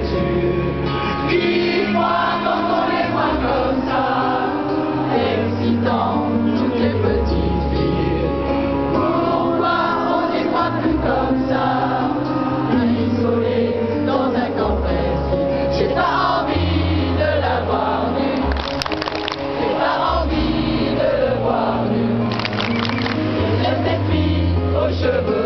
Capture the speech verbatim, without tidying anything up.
têtus, qui croient quand on les voit comme ça, excitant toutes les petites filles. Pourquoi on ne les voit plus comme ça, isolés dans un camp précis? J'ai pas envie de la voir nue, j'ai pas envie de le voir nu. J'aime cette fille aux cheveux